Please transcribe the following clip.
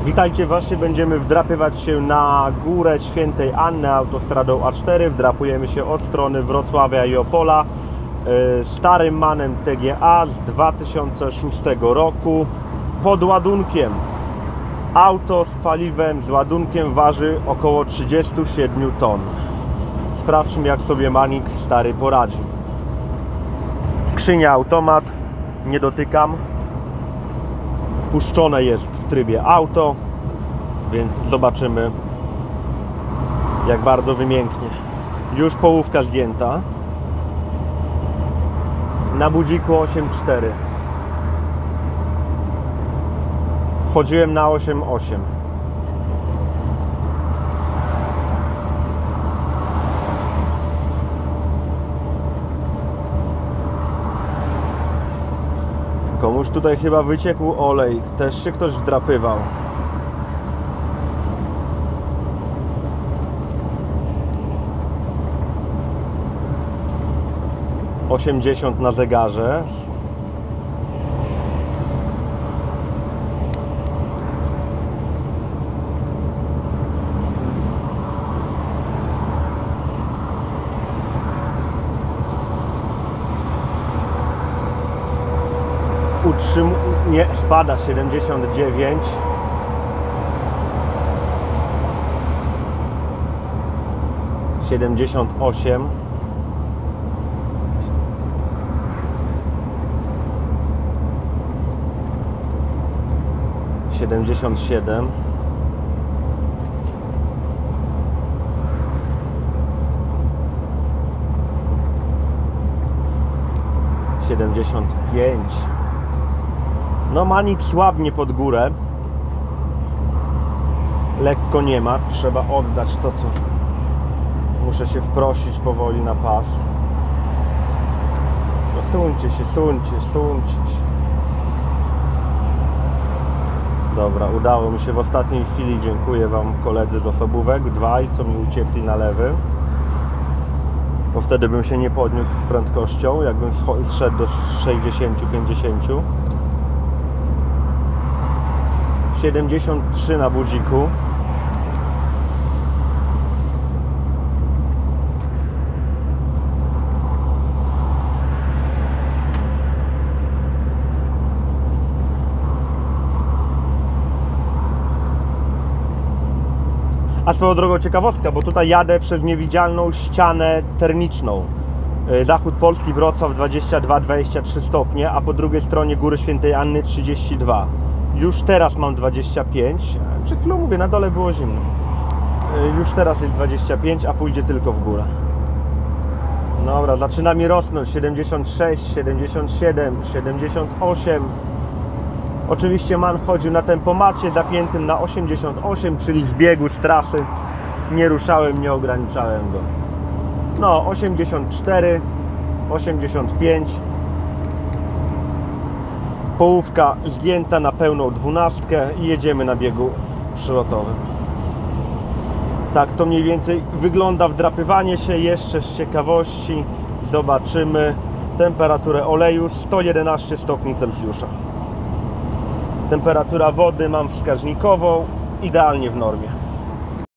Witajcie, właśnie będziemy wdrapywać się na Górę Świętej Anny autostradą A4. Wdrapujemy się od strony Wrocławia i Opola starym MAN-em TGA z 2006 roku pod ładunkiem. Auto z paliwem, z ładunkiem waży około 37 ton. Sprawdźmy, jak sobie Manik stary poradzi. Skrzynia automat, nie dotykam. Puszczone jest w trybie auto, więc zobaczymy, jak bardzo wymięknie. Już połówka zdjęta. Na budziku 8.4. Wchodziłem na 8.8. Komuś tutaj chyba wyciekł olej, też się ktoś wdrapywał. $80 na zegarze. Nie, spada 79. $78. $77. $75. No Manik słabnie pod górę. Lekko nie ma. Trzeba oddać to, co... Muszę się wprosić powoli na pas. No suńcie się, suńcie się. Dobra, udało mi się w ostatniej chwili. Dziękuję Wam, koledzy z osobówek. Dwaj, co mi uciekli na lewy. Bo wtedy bym się nie podniósł z prędkością, jakbym zszedł do 60-50. 73 na budziku. A swoją drogą ciekawostka, bo tutaj jadę przez niewidzialną ścianę termiczną. Zachód Polski, Wrocław 22-23 stopnie, a po drugiej stronie Góry Świętej Anny 32. Już teraz mam 25. Przed chwilą mówię, na dole było zimno. Już teraz jest 25, a pójdzie tylko w górę. Dobra, zaczyna mi rosnąć. 76, 77, 78. Oczywiście MAN wchodził na tempomacie zapiętym na 88, czyli z biegu, z trasy. Nie ruszałem, nie ograniczałem go. No, 84, 85. Połówka zdjęta na pełną 12 i jedziemy na biegu przylotowym. Tak to mniej więcej wygląda wdrapywanie się. Jeszcze z ciekawości zobaczymy temperaturę oleju 111 stopni Celsjusza. Temperatura wody mam wskaźnikową, idealnie w normie.